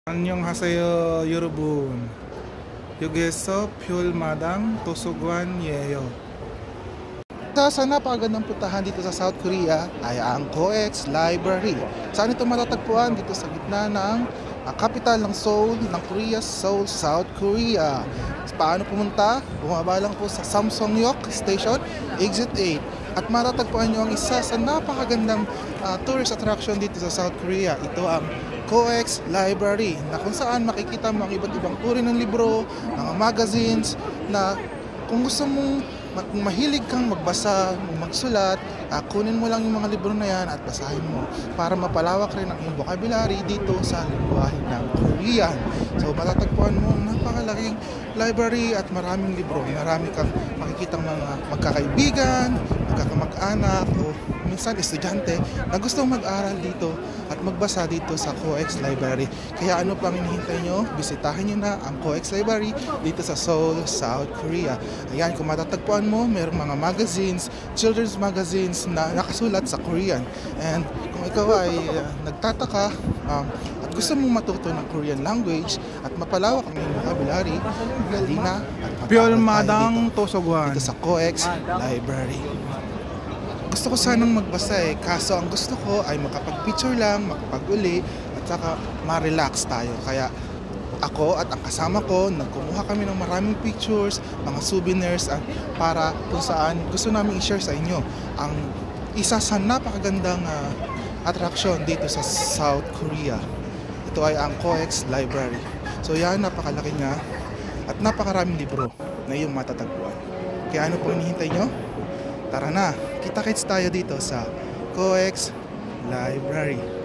안녕하세요 여러분. 여기서 퓨마당 도서관이에요. Sa napakagandang puntahan dito sa South Korea ay ang COEX Library. Saan ito matatagpuan? Dito sa gitna ng capital ng Seoul, ng Korea, Seoul, South Korea. Paano pumunta? Bumaba lang po sa Samsongyok Station, Exit 8. At matatagpuan nyo ang isa sa napakagandang tourist attraction dito sa South Korea. Ito ang COEX Library, na kung saan makikita mo ang iba't ibang uri ng libro, mga magazines, na kung gusto mong mahilig kang magbasa, magsulat, kunin mo lang yung mga libro na yan at basahin mo para mapalawak rin ang iyong vocabulary dito sa lingwahe ng Korean. So matatagpuan mo ang napakalaking library at maraming libro. Marami kang makikitang mga magkakaibigan, magkakamag-anak o minsan estudyante na gustong mag-aral dito at magbasa dito sa COEX Library. Kaya ano pang hinihintay nyo? Bisitahin nyo na ang COEX Library dito sa Seoul, South Korea. Ayan, kung matatagpuan mo, mayroong mga magazines, children's magazines na nakasulat sa Korean. And kung ikaw ay nagtataka at gusto mong matuto ng Korean language at mapalawak ang iyong vocabulary, halina at mag-aral tayo dito sa COEX Library. Gusto ko sanang magbasa kaso ang gusto ko ay makapag-picture lang, makapag-uli, at saka ma-relax tayo. Kaya ako at ang kasama ko, nagkumuha kami ng maraming pictures, mga souvenirs, para kung saan gusto namin i-share sa inyo ang isa sa napakagandang attraction dito sa South Korea. Ito ay ang COEX Library. So yan, napakalaki nga at napakaraming libro na iyong matatagpuan. Kaya ano po hinihintay nyo? Tara na, kita-kits tayo dito sa COEX Library.